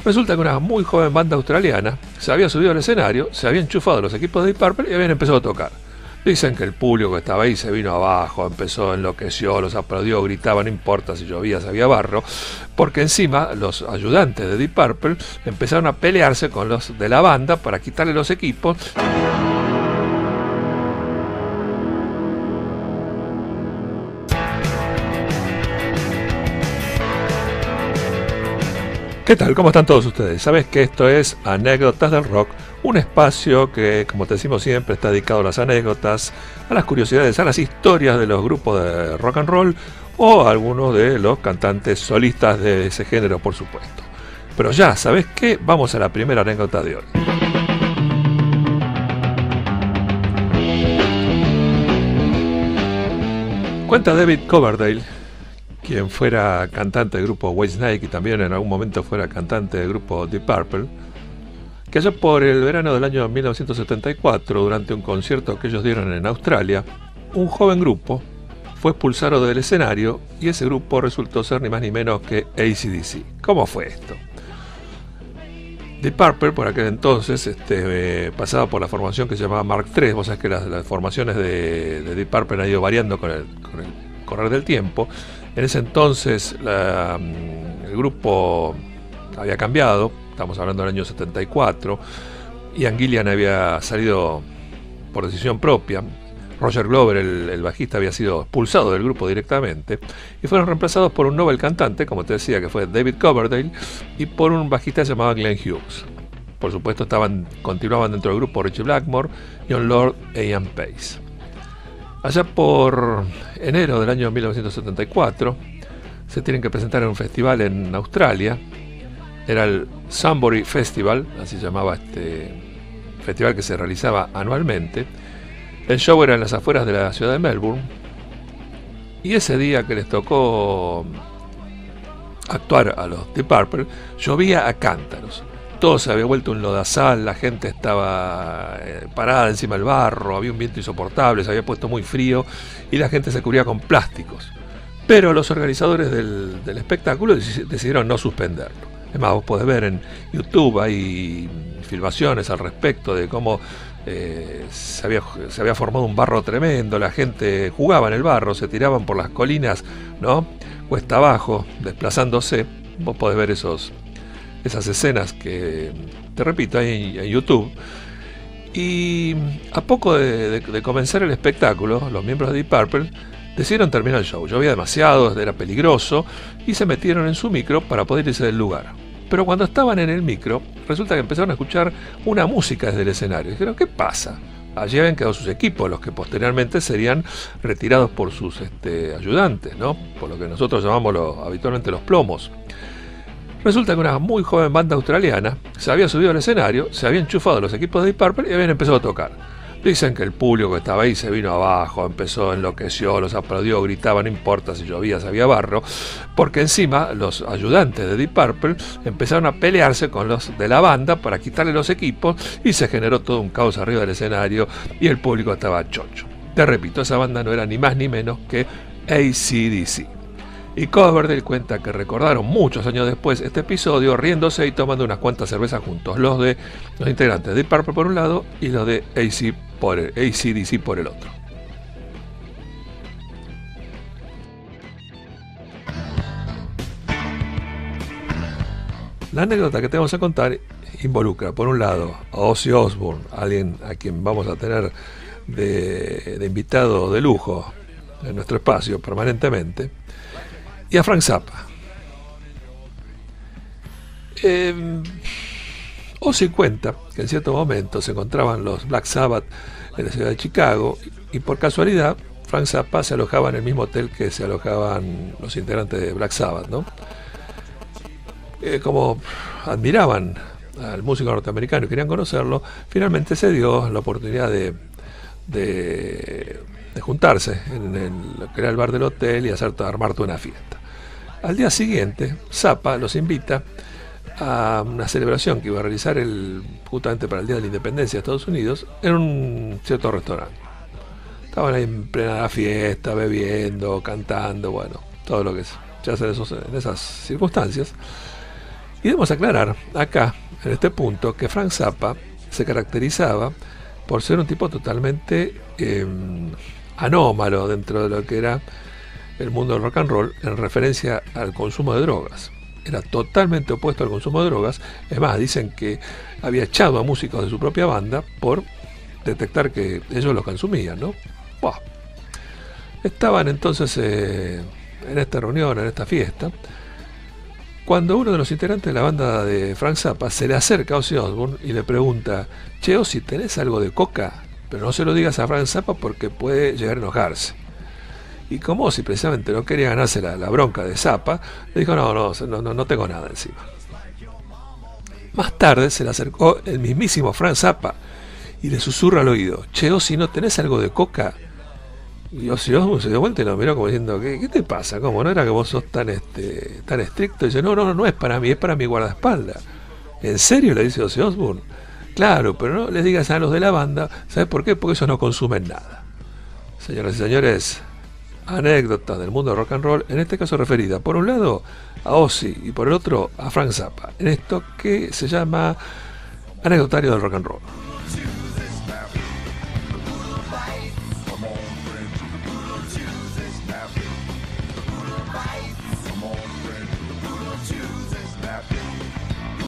Resulta que una muy joven banda australiana se había subido al escenario, se había enchufado los equipos de Deep Purple y habían empezado a tocar. Dicen que el público que estaba ahí se vino abajo, empezó, enloqueció, los aplaudió, gritaba, no importa si llovía, si había barro, porque encima los ayudantes de Deep Purple empezaron a pelearse con los de la banda para quitarle los equipos. ¿Qué tal? ¿Cómo están todos ustedes? Sabes que esto es Anécdotas del Rock, un espacio que, como te decimos siempre, está dedicado a las anécdotas, a las curiosidades, a las historias de los grupos de rock and roll o a algunos de los cantantes solistas de ese género, por supuesto. Pero ya, ¿sabes qué? Vamos a la primera anécdota de hoy. Cuenta David Coverdale, quien fuera cantante del grupo Whitesnake y también en algún momento fuera cantante del grupo Deep Purple, que allá por el verano del año 1974, durante un concierto que ellos dieron en Australia, un joven grupo fue expulsado del escenario y ese grupo resultó ser ni más ni menos que AC/DC. ¿Cómo fue esto? Deep Purple, por aquel entonces, pasaba por la formación que se llamaba Mark III. Vos sabés que las formaciones de Deep Purple han ido variando con el correr del tiempo. En ese entonces el grupo había cambiado, estamos hablando del año 74, Ian Gillan había salido por decisión propia, Roger Glover, el bajista, había sido expulsado del grupo directamente y fueron reemplazados por un nuevo cantante, como te decía, que fue David Coverdale, y por un bajista llamado Glenn Hughes. Por supuesto continuaban dentro del grupo Ritchie Blackmore, John Lord e Ian Pace. Allá por enero del año 1974 se tienen que presentar en un festival en Australia. Era el Sunbury Festival, así se llamaba este festival que se realizaba anualmente. El show era en las afueras de la ciudad de Melbourne y ese día que les tocó actuar a los Deep Purple llovía a cántaros. Todo se había vuelto un lodazal, la gente estaba parada encima del barro, había un viento insoportable, se había puesto muy frío y la gente se cubría con plásticos. Pero los organizadores del espectáculo decidieron no suspenderlo. Es más, vos podés ver en YouTube, hay filmaciones al respecto de cómo se había formado un barro tremendo, la gente jugaba en el barro, se tiraban por las colinas, ¿no? Cuesta abajo, desplazándose. Vos podés ver esas escenas que, te repito, hay en YouTube. Y a poco de comenzar el espectáculo, los miembros de Deep Purple decidieron terminar el show. Llovía demasiado, era peligroso, y se metieron en su micro para poder irse del lugar. Pero cuando estaban en el micro, resulta que empezaron a escuchar una música desde el escenario. Y dijeron, ¿qué pasa? Allí habían quedado sus equipos, los que posteriormente serían retirados por sus ayudantes, ¿no? Por lo que nosotros llamamos habitualmente los plomos. Resulta que una muy joven banda australiana se había subido al escenario, se había enchufado los equipos de Deep Purple y habían empezado a tocar. Dicen que el público que estaba ahí se vino abajo, empezó, enloqueció, los aplaudió, gritaba, no importa si llovía, si había barro, porque encima los ayudantes de Deep Purple empezaron a pelearse con los de la banda para quitarle los equipos y se generó todo un caos arriba del escenario y el público estaba chocho. Te repito, esa banda no era ni más ni menos que AC/DC. Y Coverdale cuenta que recordaron muchos años después este episodio riéndose y tomando unas cuantas cervezas juntos, los integrantes de Deep Purple por un lado y los de AC/DC por el otro. La anécdota que te vamos a contar involucra, por un lado, a Ozzy Osbourne, alguien a quien vamos a tener de invitado de lujo en nuestro espacio permanentemente, y a Frank Zappa. Ozzy cuenta que en cierto momento se encontraban los Black Sabbath en la ciudad de Chicago y por casualidad Frank Zappa se alojaba en el mismo hotel que se alojaban los integrantes de Black Sabbath, ¿no? Como admiraban al músico norteamericano y querían conocerlo, finalmente se dio la oportunidad de juntarse en lo que era el bar del hotel y armar toda una fiesta. Al día siguiente, Zappa los invita a una celebración que iba a realizar justamente para el Día de la Independencia de Estados Unidos en un cierto restaurante. Estaban ahí en plena fiesta, bebiendo, cantando, bueno, todo lo que se hace en esas circunstancias. Y debemos aclarar acá, en este punto, que Frank Zappa se caracterizaba por ser un tipo totalmente anómalo dentro de lo que era el mundo del rock and roll en referencia al consumo de drogas. Era totalmente opuesto al consumo de drogas. Es más, dicen que había echado a músicos de su propia banda por detectar que ellos los consumían, ¿no? Buah. Estaban entonces en esta reunión, en esta fiesta, cuando uno de los integrantes de la banda de Frank Zappa se le acerca a Ozzy Osbourne y le pregunta: che, Ozzy, ¿tenés algo de coca? Pero no se lo digas a Frank Zappa porque puede llegar a enojarse. Y como Ozzy precisamente no quería ganarse la bronca de Zappa, le dijo: no tengo nada encima. Más tarde se le acercó el mismísimo Frank Zappa y le susurra al oído: che, Ozzy, ¿no tenés algo de coca? Y Ozzy Osbourne se dio vuelta y lo miró como diciendo: ¿Qué te pasa? ¿Cómo? ¿No era que vos sos tan estricto? Y dice: no es para mí, es para mi guardaespaldas. ¿En serio? Le dice Ozzy Osbourne. Claro, pero no les digas a los de la banda. ¿Sabes por qué? Porque ellos no consumen nada. Señoras y señores, anécdotas del mundo rock and roll, en este caso referida por un lado a Ozzy y por el otro a Frank Zappa, en esto que se llama Anecdotario del Rock and Roll.